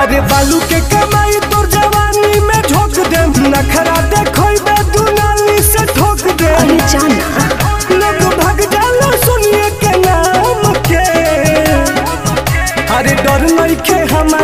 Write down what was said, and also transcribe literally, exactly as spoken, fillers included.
अरे बालू के कमाई तोर जवानी में झोंक दे, नखरा देखो दुनाली से ठोक दे। अरे जाना लोग भाग जाला सुनिए के नाम के, अरे डर नहीं के हमारे